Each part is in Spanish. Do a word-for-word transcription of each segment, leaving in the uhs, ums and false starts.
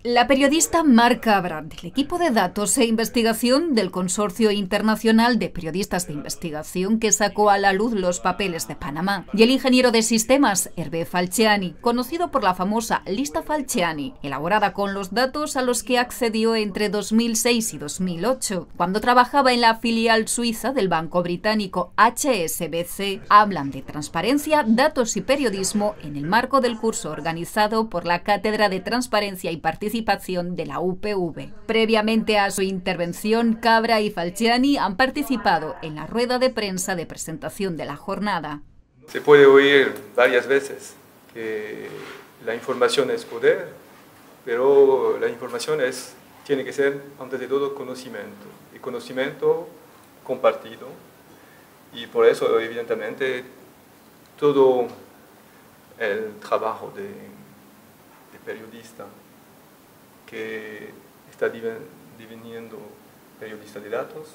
La periodista Marca Abra, del equipo de datos e investigación del Consorcio Internacional de Periodistas de Investigación que sacó a la luz los papeles de Panamá, y el ingeniero de sistemas Hervé Falciani, conocido por la famosa lista Falciani, elaborada con los datos a los que accedió entre dos mil seis y dos mil ocho, cuando trabajaba en la filial suiza del banco británico H S B C, hablan de transparencia, datos y periodismo en el marco del curso organizado por la Cátedra de Transparencia y Participación de la U P V. Previamente a su intervención, Cabra y Falciani han participado en la rueda de prensa de presentación de la jornada. Se puede oír varias veces que la información es poder, pero la información es, tiene que ser, antes de todo, conocimiento, y conocimiento compartido, y por eso, evidentemente, todo el trabajo de, de periodista que está deveniendo periodista de datos,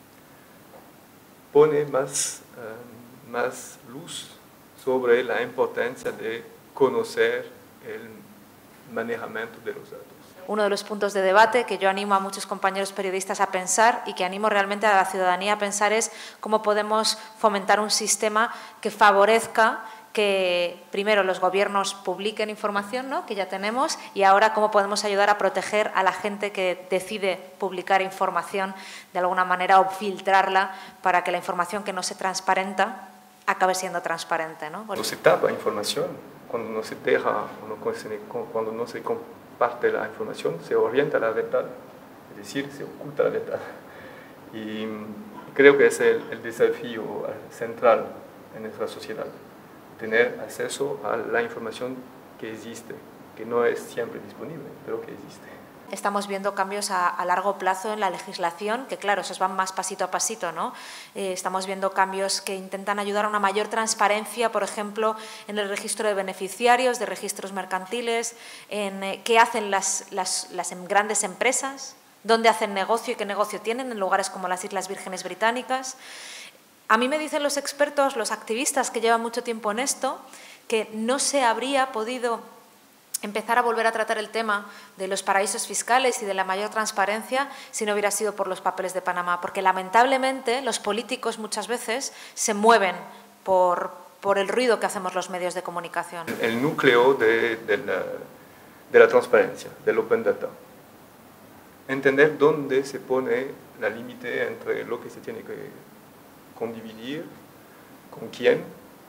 pone más, uh, más luz sobre la importancia de conocer el manejamiento de los datos. Uno de los puntos de debate que yo animo a muchos compañeros periodistas a pensar y que animo realmente a la ciudadanía a pensar es cómo podemos fomentar un sistema que favorezca que primero los gobiernos publiquen información, ¿no?, que ya tenemos, y ahora cómo podemos ayudar a proteger a la gente que decide publicar información de alguna manera o filtrarla para que la información que no se transparenta acabe siendo transparente, ¿no? Cuando se tapa información, cuando no se deja, cuando no se comparte la información, se orienta la verdad, es decir, se oculta la verdad. Y creo que es el, el desafío central en nuestra sociedad. Tener acceso a la información que existe, que no es siempre disponible, pero que existe. Estamos viendo cambios a, a largo plazo en la legislación, que claro, esos van más pasito a pasito, ¿no? Eh, estamos viendo cambios que intentan ayudar a una mayor transparencia, por ejemplo, en el registro de beneficiarios, de registros mercantiles, en eh, qué hacen las, las, las grandes empresas, dónde hacen negocio y qué negocio tienen en lugares como las Islas Vírgenes Británicas. A mí me dicen los expertos, los activistas que llevan mucho tiempo en esto, que no se habría podido empezar a volver a tratar el tema de los paraísos fiscales y de la mayor transparencia si no hubiera sido por los papeles de Panamá, porque lamentablemente los políticos muchas veces se mueven por, por el ruido que hacemos los medios de comunicación. El núcleo de, de, la, de la transparencia, del Open Data. Entender dónde se pone la límite entre lo que se tiene que condividir, con quién,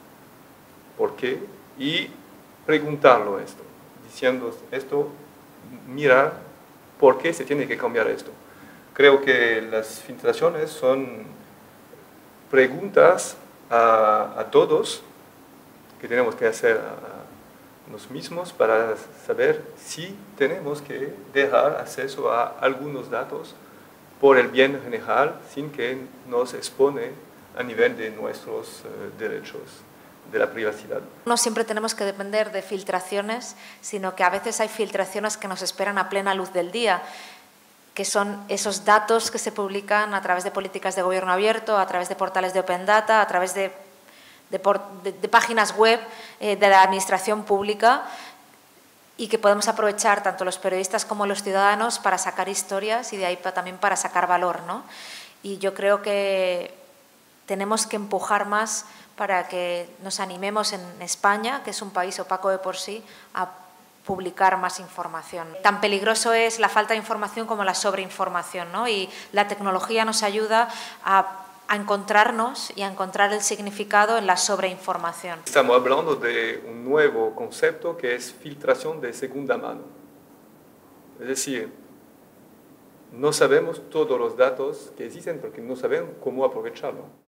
por qué, y preguntarlo esto, diciendo esto, mira, ¿por qué se tiene que cambiar esto? Creo que las filtraciones son preguntas a, a todos que tenemos que hacer a nos mismos para saber si tenemos que dejar acceso a algunos datos por el bien general sin que nos expone a nivel de nuestros uh, derechos de la privacidad. No siempre tenemos que depender de filtraciones, sino que a veces hay filtraciones que nos esperan a plena luz del día, que son esos datos que se publican a través de políticas de gobierno abierto, a través de portales de Open Data, a través de, de, de, de páginas web eh, de la administración pública, y que podemos aprovechar tanto los periodistas como los ciudadanos para sacar historias y de ahí para, también para sacar valor, ¿no? Y yo creo que tenemos que empujar más para que nos animemos en España, que es un país opaco de por sí, a publicar más información. Tan peligroso es la falta de información como la sobreinformación, ¿no? Y la tecnología nos ayuda a, a encontrarnos y a encontrar el significado en la sobreinformación. Estamos hablando de un nuevo concepto que es filtración de segunda mano. Es decir, no sabemos todos los datos que existen porque no sabemos cómo aprovecharlo.